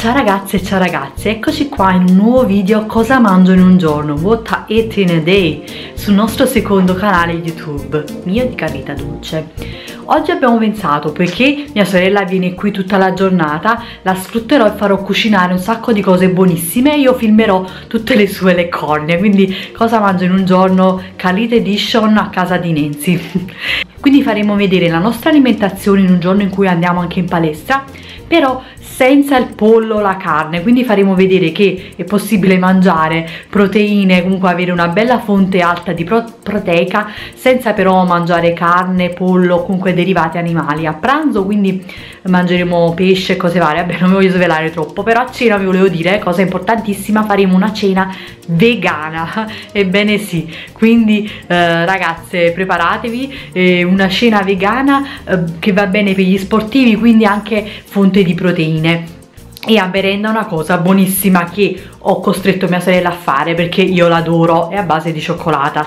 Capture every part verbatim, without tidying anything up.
Ciao ragazze e ciao ragazzi, eccoci qua in un nuovo video Cosa mangio in un giorno, What I Eat in a Day, sul nostro secondo canale YouTube, mio di Carrita Dolce. Oggi abbiamo pensato, poiché mia sorella viene qui tutta la giornata, la sfrutterò e farò cucinare un sacco di cose buonissime e io filmerò tutte le sue le cornie, quindi cosa mangio in un giorno, Carrita Edition a casa di Nancy. Quindi faremo vedere la nostra alimentazione in un giorno in cui andiamo anche in palestra, però senza il pollo o la carne, quindi faremo vedere che è possibile mangiare proteine, comunque avere una bella fonte alta di pro proteica senza però mangiare carne, pollo, comunque derivati animali a pranzo. Quindi mangeremo pesce e cose varie, vabbè non mi voglio svelare troppo, però a cena vi volevo dire, cosa importantissima, faremo una cena vegana, ebbene sì, quindi eh, ragazze preparatevi, eh, una cena vegana eh, che va bene per gli sportivi, quindi anche fonte di proteine. E a merenda una cosa buonissima che ho costretto mia sorella a fare perché io l'adoro, è a base di cioccolata.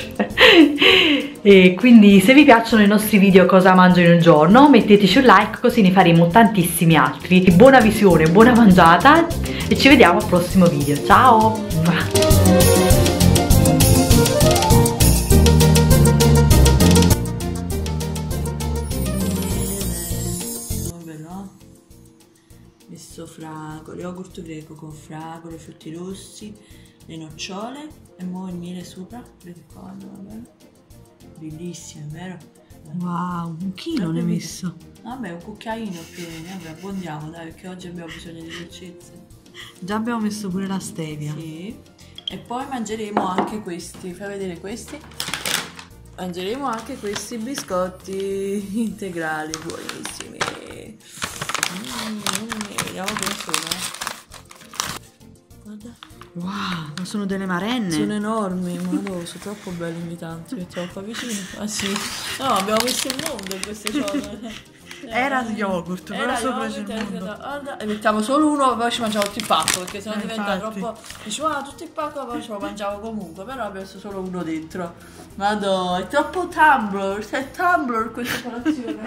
E quindi se vi piacciono i nostri video Cosa mangio in un giorno metteteci un like, così ne faremo tantissimi altri. Buona visione, buona mangiata e ci vediamo al prossimo video, ciao! Messo fragole, yogurt greco con fragole, frutti rossi, le nocciole e mo' il miele sopra. Vedete qua, vabbè. Bellissimo, vero? Wow, un chilo ne hai messo. Vabbè, un cucchiaino più, vabbè, abbondiamo dai, perché oggi abbiamo bisogno di dolcezze. Già abbiamo messo pure la stevia. Sì. E poi mangeremo anche questi, fai vedere questi. Mangeremo anche questi biscotti integrali, buonissimi. Mm, vediamo come sono. Guarda. Wow, sono delle marenne. Sono enormi, ma no, sono troppo belli invitanti. Mettiamo qua vicino. Ah sì. No, abbiamo messo il mondo in queste ciocche. Era yogurt, però sopra c'è il mondo. Guarda, e mettiamo solo uno, poi ci mangiamo tutto il pacco, perché sennò eh, diventa infatti. troppo. Diciamo, ah, tutto il pacco, poi ce lo mangiamo comunque, però abbiamo messo solo uno dentro. Vado, è troppo Tumblr, è Tumblr questa colazione.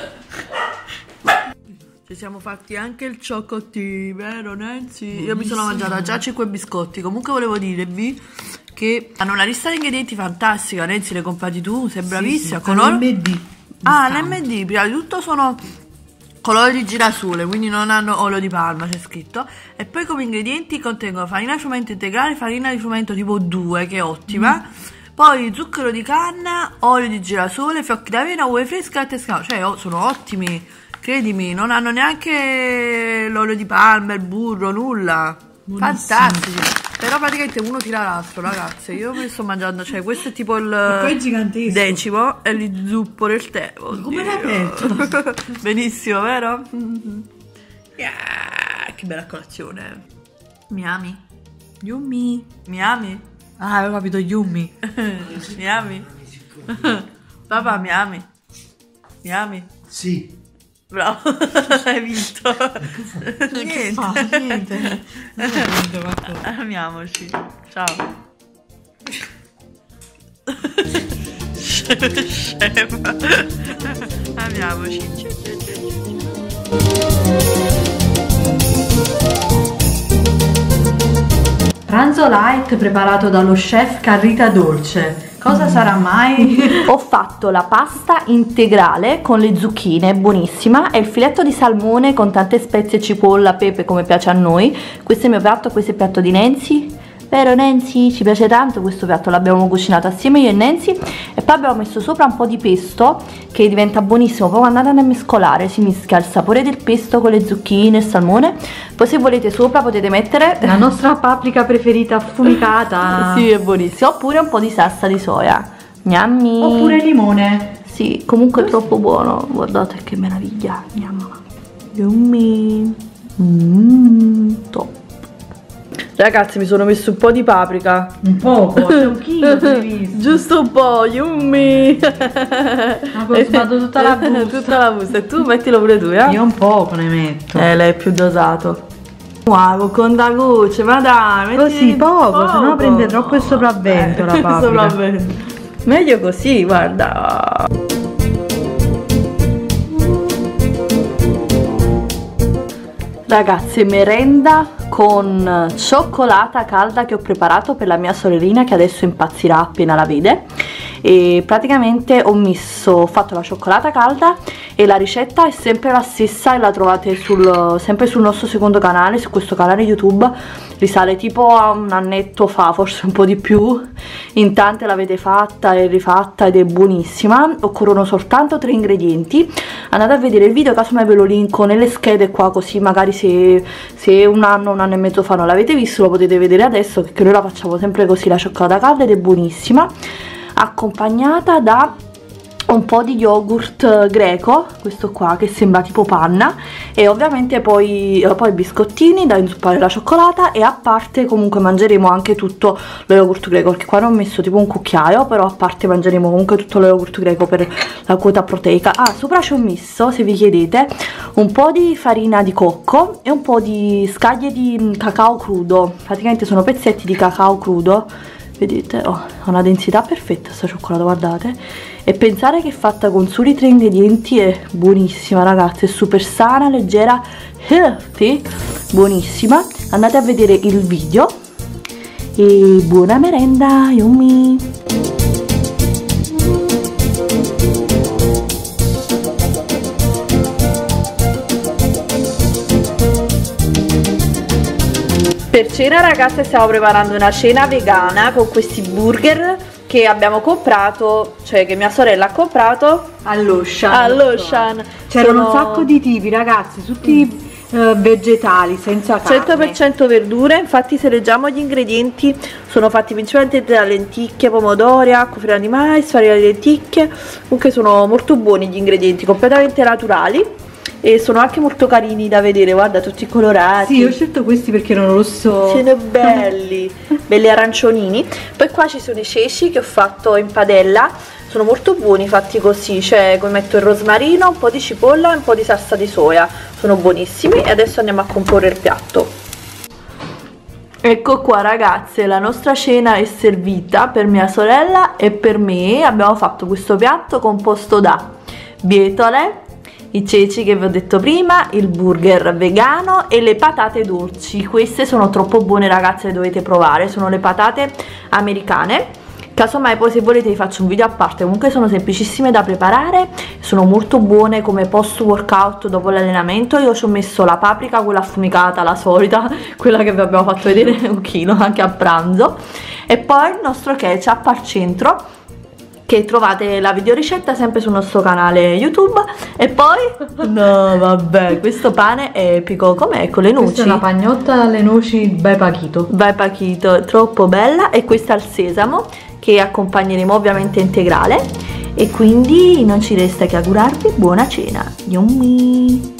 Ci siamo fatti anche il cioccotti, vero Nancy? Buonissimo. Io mi sono mangiata già cinque biscotti. Comunque volevo dirvi che hanno una lista di ingredienti fantastica. Nancy, le comprati tu, sei bravissima. Sì, sì, colore... l'M D. Ah, l'M D, prima di tutto sono colori di girasole, quindi non hanno olio di palma, c'è scritto. E poi come ingredienti contengono farina di frumento integrale, farina di frumento tipo due, che è ottima. Mm. Poi zucchero di canna, olio di girasole, fiocchi d'avena, uova fresche, latte scamato. Cioè oh, sono ottimi. Credimi, non hanno neanche l'olio di palma, il burro, nulla. Buonissimo. Fantastici. Però praticamente uno tira l'altro, ragazze. Io mi sto mangiando, cioè questo è tipo il decimo e li zuppo nel tè. Oddio. Come l'hai aperto? Benissimo, vero? Yeah, che bella colazione. Mi ami? Yummy. Mi ami? Ah, avevo capito, yummy. Mi ami? Papà, mi ami? Mi ami? Sì. Bravo, hai vinto. Niente, fa, niente. Amiamoci. Ciao. Scema. Amiamoci. Pranzo light preparato dallo chef Carrita Dolce. Cosa mm. sarà mai? Ho fatto la pasta integrale con le zucchine, buonissima, e il filetto di salmone con tante spezie, cipolla, pepe, come piace a noi. Questo è il mio piatto, questo è il piatto di Nancy. Vero Nancy? Ci piace tanto questo piatto, l'abbiamo cucinato assieme io e Nancy. E poi abbiamo messo sopra un po' di pesto che diventa buonissimo. Poi quando andate a mescolare si mischia il sapore del pesto con le zucchine e il salmone. Poi se volete sopra potete mettere la nostra paprika preferita affumicata. Sì, è buonissimo. Oppure un po' di salsa di soia. Gnammi. Oppure limone. Sì, comunque è troppo buono. Guardate che meraviglia. Gnamma. Yummy. Mmm, top. Ragazzi, mi sono messo un po' di paprika. Un poco, c'è un chilo di giusto un po', yummy. Ma ho sbato tutta la busta. Tutta la busta. E tu mettilo pure tu, eh? Io un poco ne metto. Eh, lei è più dosato. Wow, con da gucci, ma dai, così poco, poco. Sennò prende troppo il sopravvento eh, la paprika. Sopravvento. Meglio così, guarda. Ragazze, merenda con cioccolata calda che ho preparato per la mia sorellina, che adesso impazzirà appena la vede. E praticamente ho messo, ho fatto la cioccolata calda e la ricetta è sempre la stessa e la trovate sul, sempre sul nostro secondo canale, su questo canale YouTube. Risale tipo a un annetto fa, forse un po' di più. In tante l'avete fatta e rifatta ed è buonissima. Occorrono soltanto tre ingredienti. Andate a vedere il video, casomai ve lo linko nelle schede qua, così magari se, se un anno, un anno e mezzo fa non l'avete visto lo potete vedere adesso, perché noi la facciamo sempre così, la cioccolata calda, ed è buonissima, accompagnata da un po' di yogurt greco, questo qua che sembra tipo panna, e ovviamente poi, poi biscottini da inzuppare la cioccolata, e a parte comunque mangeremo anche tutto lo yogurt greco, perché qua ne ho messo tipo un cucchiaio, però a parte mangeremo comunque tutto lo yogurt greco per la quota proteica. Ah, sopra ci ho messo, se vi chiedete, un po' di farina di cocco e un po' di scaglie di cacao crudo, praticamente sono pezzetti di cacao crudo. Vedete? Oh, ha una densità perfetta sta cioccolata, guardate. E pensare che è fatta con soli tre ingredienti è buonissima, ragazzi. È super sana, leggera, healthy, buonissima. Andate a vedere il video. E buona merenda, yummy! Per cena, ragazze, stiamo preparando una cena vegana con questi burger che abbiamo comprato, cioè che mia sorella ha comprato all'Ocean. All'Ocean. C'erano Sono un sacco di tipi, ragazzi, tutti uh, vegetali, senza carne. cento per cento verdure. Infatti, se leggiamo gli ingredienti, sono fatti principalmente da lenticchie, pomodori, acqua, farina di mais, farina di lenticchie. Comunque sono molto buoni gli ingredienti, completamente naturali. E sono anche molto carini da vedere, guarda, tutti colorati. Sì, ho scelto questi perché erano rosso. Sono belli, belli arancioni. Poi qua ci sono i ceci che ho fatto in padella. Sono molto buoni fatti così, cioè come metto il rosmarino, un po' di cipolla e un po' di salsa di soia. Sono buonissimi e adesso andiamo a comporre il piatto. Ecco qua, ragazze, la nostra cena è servita per mia sorella e per me. Abbiamo fatto questo piatto composto da bietole, i ceci che vi ho detto prima, il burger vegano e le patate dolci. Queste sono troppo buone, ragazze, le dovete provare. Sono le patate americane. Casomai poi, se volete, vi faccio un video a parte. Comunque sono semplicissime da preparare, sono molto buone come post workout dopo l'allenamento. Io ci ho messo la paprika, quella affumicata, la solita, quella che vi abbiamo fatto vedere un chilo anche a pranzo, e poi il nostro ketchup al centro, che trovate la videoricetta sempre sul nostro canale YouTube. E poi no, vabbè, questo pane è epico. Com'è? Con le noci? Questa è una pagnotta alle noci by Paquito. By Paquito, è troppo bella. E questa al sesamo, che accompagneremo ovviamente integrale. E quindi non ci resta che augurarvi buona cena. Yummy!